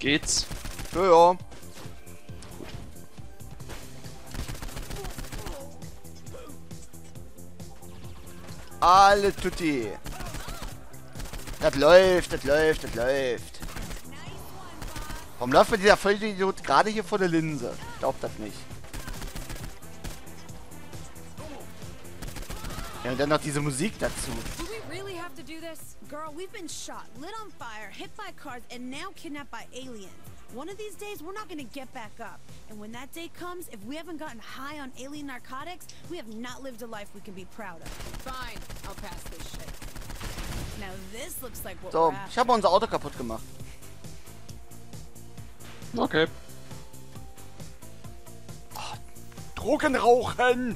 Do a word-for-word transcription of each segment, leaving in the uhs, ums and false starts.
Geht's? Ja, ja. Alle Tutti. Das läuft, das läuft, das läuft. Warum läuft mir dieser Vollidiot gerade hier vor der Linse? Ich glaub das nicht. Ja, und dann noch diese Musik dazu. Do we really have to do this? Girl, we've been shot, lit on fire, hit by cars, and now kidnapped by aliens. One of these days, we're not gonna get back up. And when that day comes, if we haven't gotten high on alien narcotics, we have not lived a life we can be proud of. Fine, I'll pass this shit. Now this looks like what So, we're ich habe unser Auto kaputt gemacht. Okay. Oh, Drogen rauchen!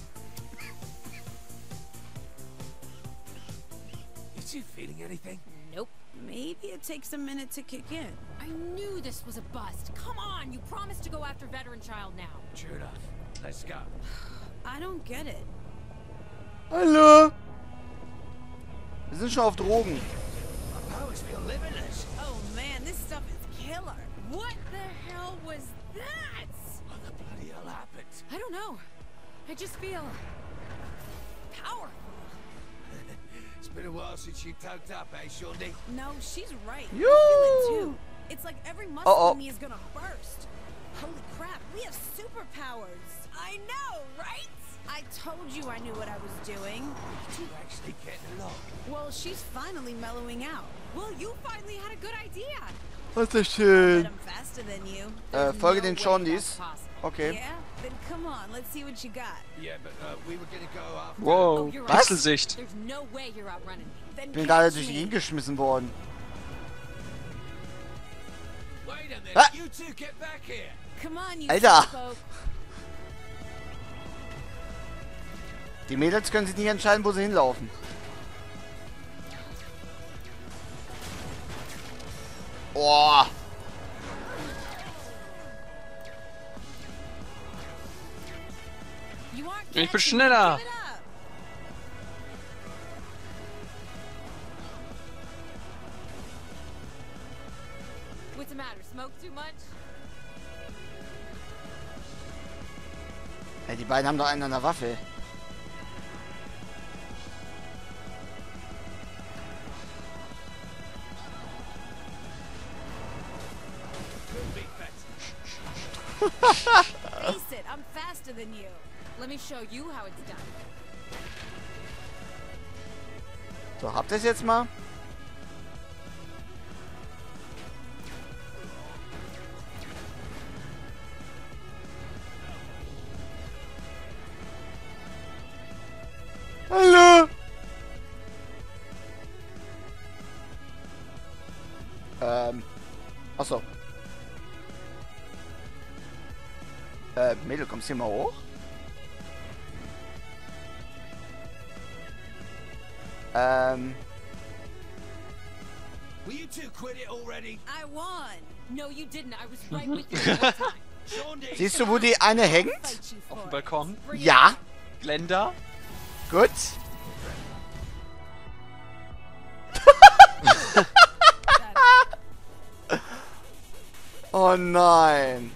Is you feeling anything? Nope. Maybe it takes a minute to kick in. I knew this was a bust. Come on, you promised to go after Veteran Child now. True enough. Let's go. I don't get it. Hallo! Wir sind schon auf Drogen. My powers feel limitless. Oh man, this stuff is killer. What the hell was that? What the bloody hell happened? I don't know. I just feel powerful. It's been a while since you tugged up, eh, Shawnee? No, she's right. Yo! I feel it too. It's like every muscle Uh-oh. in me is gonna burst. Holy crap, we have superpowers. I know, right? I told you I knew what I was doing. You actually getting along. Well, she's finally mellowing out. Well, you finally had a good idea. Was ist But schön. I'm faster than you. Äh, folge den way Shondies. that's possible. Okay. Yeah? Then come on, let's see what you got. Yeah, but uh, we were gonna go after... Wow, Oh, you're Wechselsicht. There's no way you're outrunning me. Then Ich bin gerade catch durch die me. Gegend geschmissen worden. Wait a minute, Ah. you two get back here. Come on, you Alter. folk. Die Mädels können sich nicht entscheiden, wo sie hinlaufen. Oh. You aren't Ich bin catching me. schneller. Give it up. What's the matter? Smoke too much? Ja, die beiden haben doch einen an der Waffe. Big bet. Face it, I'm faster than you. Let me show you how it's done. So, habt ihr es jetzt mal? Hallo! Ähm. Achso. Äh, Mädel, kommst du hier mal hoch? Ähm. Will you two quit it already? I won. No, you didn't. I was right with you the whole time. Shawnee! Siehst du, wo die eine hängt? Fight you Auf for dem it. Balkon. Bring it Ja. Glenda. Gut. Oh nein.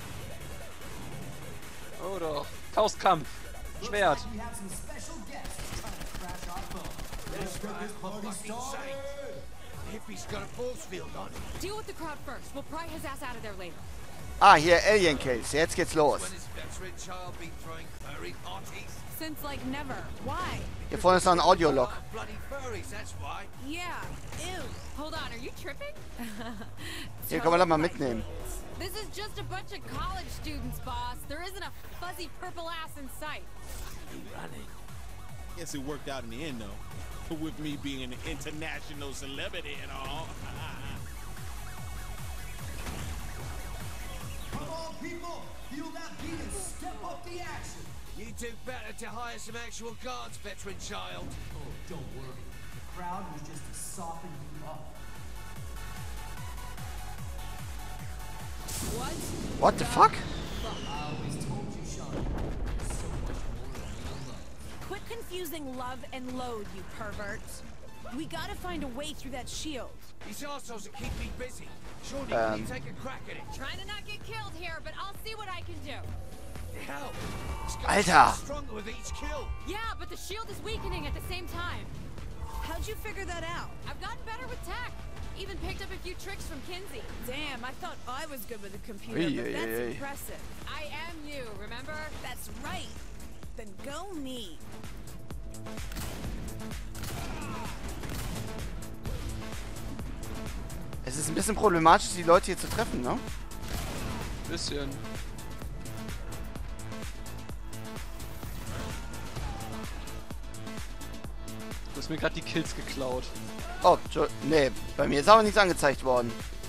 Oh doch. Faustkampf. Schwert. Hippie's got a force field on him. Deal with the crowd first. We'll pry his ass out of there later. Ah, hier Alien Case. Jetzt geht's los. When has veteran child been throwing furry parties? Since like never. Why? Hier vorne ist noch ein Audiolog. Oh, bloody furries, that's why. Yeah. Ew. Hold on, are you tripping? Hier können wir das mal mitnehmen. This is just a bunch of college students, boss. There isn't a fuzzy purple ass in sight. You running? Guess it worked out in the end, though. With me being an international celebrity and all. Come on, people! Feel that beat and step up the action! You do better to hire some actual guards, veteran child. Oh, don't worry. The crowd was just to soften you up. What? What the fuck? I always told you, Sean. So much more than real love. Quit confusing love and load, you perverts. We gotta find a way through that shield. These assholes will keep me busy. Shawnee, Um. can you take a crack at it? Trying to not get killed here, but I'll see what I can do. Hell, this guy's Alter. stronger with each kill. Yeah, but the shield is weakening at the same time. How'd you figure that out? I've gotten better with tech. Even picked up a few tricks from Kinsey. Damn, I thought I was good with a computer, Ui, but ui, that's ui. impressive. I am you, remember? That's right. Then go me. Es ist ein bisschen problematisch, die Leute hier zu treffen, ne? Bisschen. Du hast mir gerade die Kills geklaut. Oh, Entschu- nee, bei mir ist aber nichts angezeigt worden.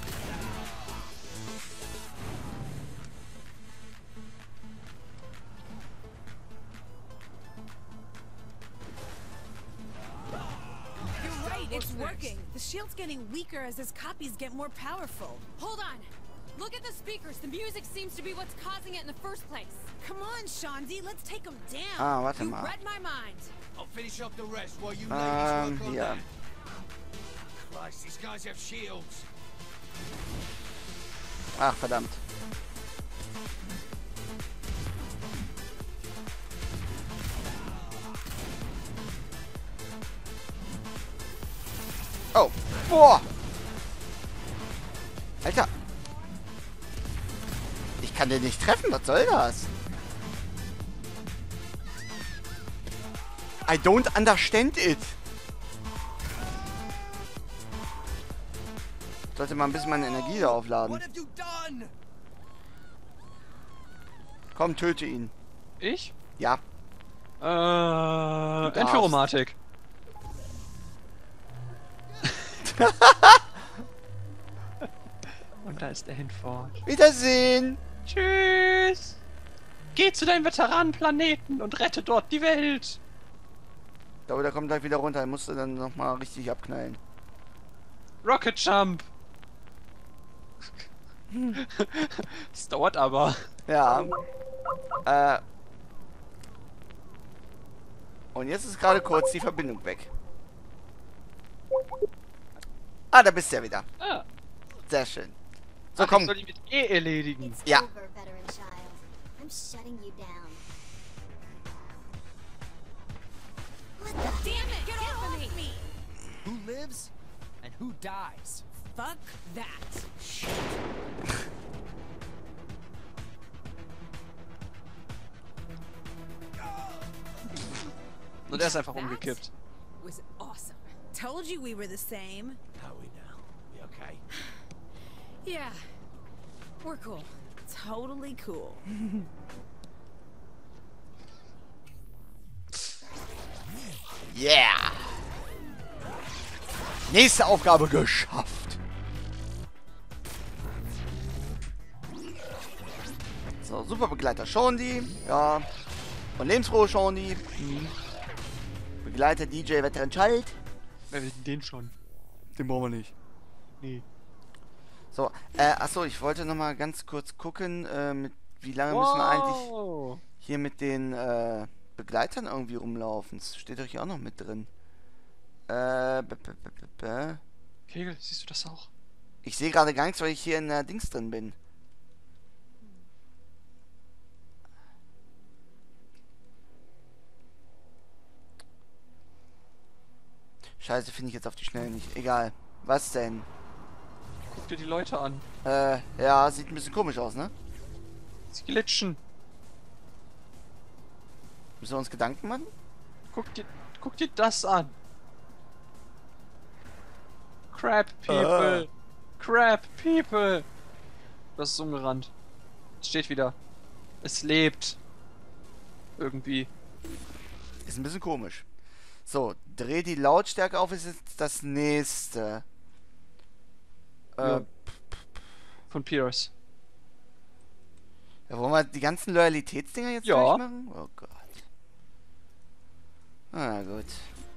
You're right, it's working. The shield's getting weaker as his copies get more powerful. Hold on. Look at the speakers. The music seems to be what's causing it in the first place. Come on, Shandy, let's take him down. Ah, warte You mal. read my mind. I'll finish off the rest while you Ähm, ladies work on hier. that. Christ, these guys have shields. Ach, verdammt. Oh, boah. Alter. Ich kann den nicht treffen, was soll das? I don't understand it. Ich sollte mal ein bisschen meine Energie da aufladen. What have you done? Komm, töte ihn. Ich? Ja. Äh, darfst. Entführromatik. Und da ist der Hinfort. Wiedersehen. Tschüss. Geh zu deinem Veteranenplaneten und rette dort die Welt. Ich glaube, der kommt gleich wieder runter. Er musste dann nochmal richtig abknallen. Rocket Jump. Das dauert aber. Ja. Äh. Und jetzt ist gerade kurz die Verbindung weg. Ah, da bist du ja wieder. Ah, Sehr schön. So, ach, komm. ich soll die mit E erledigen. It's Ja. over, veteran child. I'm shutting you down. What the? Damn it! Get, off of me! Who lives and who dies? Fuck that. Und er ist einfach umgekippt. Was awesome. Told you we were the same. How are we now? We okay? Yeah. We're cool. Totally cool. Yeah. Nächste Aufgabe geschafft. So, Superbegleiter Shawnee. Ja. Und lebensfrohe Shawnee. Mhm. Begleiter D J Veteran Child. Wer will denn den schon? Den brauchen wir nicht. Nee. So, äh, achso, ich wollte noch mal ganz kurz gucken, äh, mit wie lange müssen wir eigentlich Wow. hier mit den äh, Begleitern irgendwie rumlaufen. Das steht doch hier auch noch mit drin. Äh, b -b -b -b -b. Kegel, siehst du das auch? Ich sehe gerade gar nichts, weil ich hier in der Dings drin bin. Scheiße, finde ich jetzt auf die Schnelle nicht. Egal. Was denn? Guck dir die Leute an. Äh, ja, sieht ein bisschen komisch aus, ne? Sie glitschen. Müssen wir uns Gedanken machen? Guck dir, guck dir das an. Crap People. Äh. Crap People. Das ist umgerannt. Es steht wieder. Es lebt. Irgendwie. Ist ein bisschen komisch. So, dreh die Lautstärke auf, ist jetzt das nächste. Ja. Äh, Von Pierce. ja, wollen wir die ganzen Loyalitätsdinger jetzt Ja. durchmachen? Oh Gott. Na gut.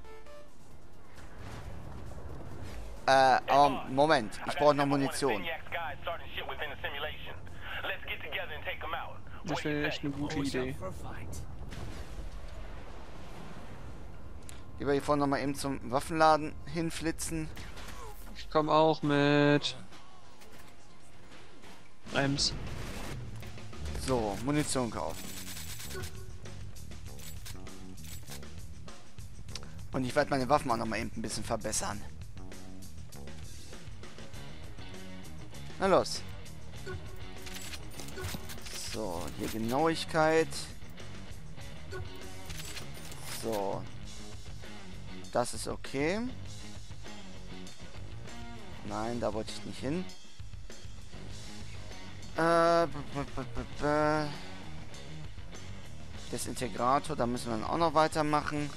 Äh, oh, Moment. Ich brauche noch Munition. Das wäre echt eine gute Idee. For a fight. Gehen wir hier vorne nochmal eben zum Waffenladen hinflitzen. Ich komm auch mit. Brems. So, Munition kaufen. Und ich werde meine Waffen auch noch mal eben ein bisschen verbessern. Na los. So, hier Genauigkeit. So. Das ist okay. Nein, da wollte ich nicht hin. Äh, b -b -b -b -b Desintegrator, da müssen wir dann auch noch weitermachen.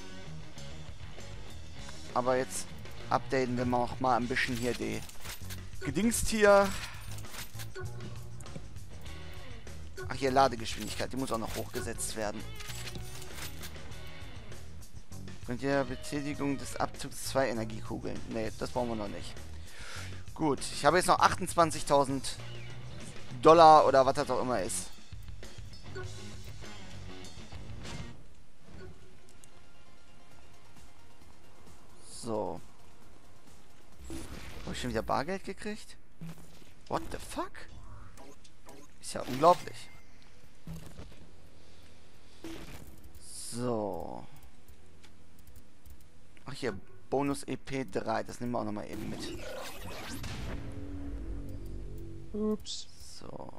Aber jetzt updaten wir auch mal ein bisschen hier die Gedingstier. Ach, hier Ladegeschwindigkeit, die muss auch noch hochgesetzt werden. Und die Betätigung des Abzugs zwei Energiekugeln. Ne, das brauchen wir noch nicht. Gut, ich habe jetzt noch achtundzwanzigtausend Dollar oder was das auch immer ist. So. Habe ich schon wieder Bargeld gekriegt? What the fuck? Ist ja unglaublich. So. Ach hier, Bonus E P drei. Das nehmen wir auch nochmal eben mit. Ups. So.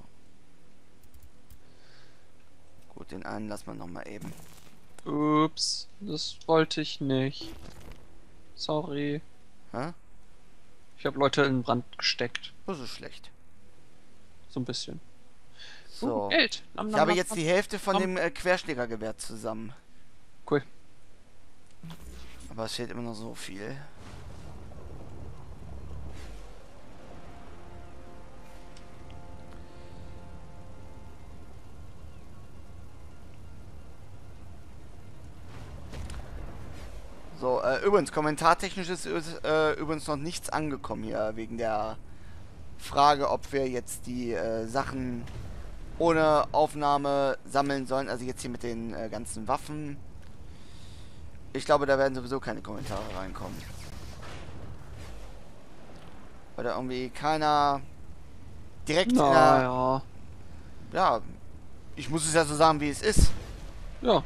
Gut, den einen lassen wir nochmal eben. Ups. Das wollte ich nicht. Sorry. Hä? Ich habe Leute in den Brand gesteckt. Das ist schlecht. So ein bisschen. So. Uh, Geld. Nam, Ich nam, habe nam, jetzt nam. die Hälfte von Nam. dem äh, Querschlägergewehr zusammen. Cool. Aber es fehlt immer noch so viel. So, äh, übrigens, kommentartechnisch ist äh, übrigens noch nichts angekommen hier, wegen der Frage, ob wir jetzt die äh, Sachen ohne Aufnahme sammeln sollen. Also jetzt hier mit den äh, ganzen Waffen. Ich glaube, da werden sowieso keine Kommentare reinkommen. Weil da irgendwie keiner direkt Na in der... ja. Ja, ich muss es ja so sagen, wie es ist. Ja.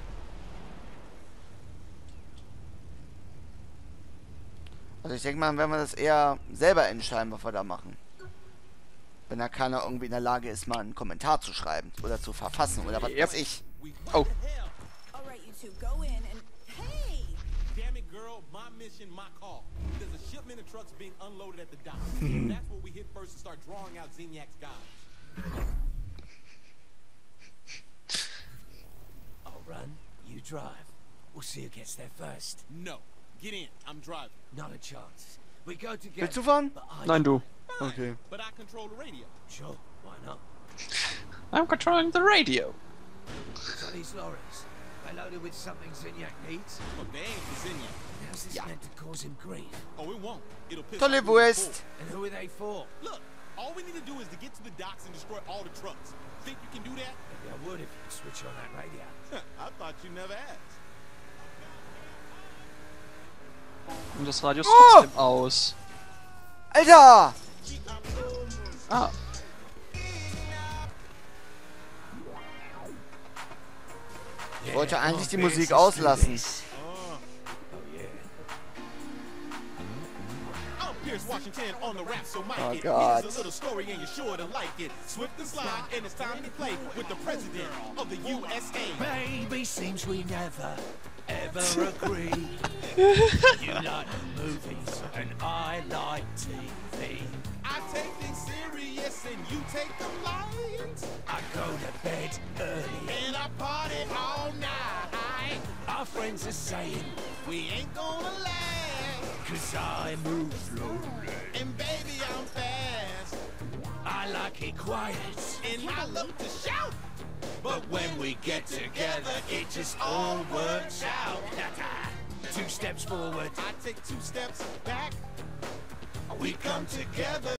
Also ich denke mal, wenn wir das eher selber entscheiden, was wir da machen. Wenn da keiner irgendwie in der Lage ist, mal einen Kommentar zu schreiben oder zu verfassen oder was Yep. weiß ich. Oh. Alright, you two, go in and... Hey! Damn it, girl, my mission, my call. There's a shipment of trucks being unloaded at the dock. That's what we hit first and start drawing out Zinniac's guys. I'll run, you drive. We'll see who gets there first. No, get in. I'm driving. Not a chance. We go together. Willst du fahren? but I Nein, du. Okay. But I control the radio. Sure, why not? I'm controlling the radio. So these lorries, they loaded with something Zinniac needs? Look, they ain't for Zinniac. How's this Yeah. meant to cause him grief? Oh, it won't. It'll piss Tolle off whoever Wurst. pulls. And who are they for? Look, all we need to do is to get to the docks and destroy all the trucks. Think you can do that? Maybe I would if you switch on that radio. I thought you never asked. Und das Radio ist Oh! trotzdem aus. Alter! Ah. Ich wollte Yeah, eigentlich die come on, Musik Vince, let's do auslassen. this. Oh yeah. I'm Pierce Washington on the rap, so mic Oh, it. God. Here's a little story and you're sure to like it. Swift and slide, and it's time to play with the president of the U S A. Baby, seems we never ever agree. You like movies and I like T V. I take things serious and you take them light. I go to bed early. And I party all night. Our friends are saying, We ain't gonna last. cause I move slowly. And baby, I'm fast. I like it quiet. And I love to shout. But when we get together, it just all works out. Two steps forward, I take two steps back. we come together.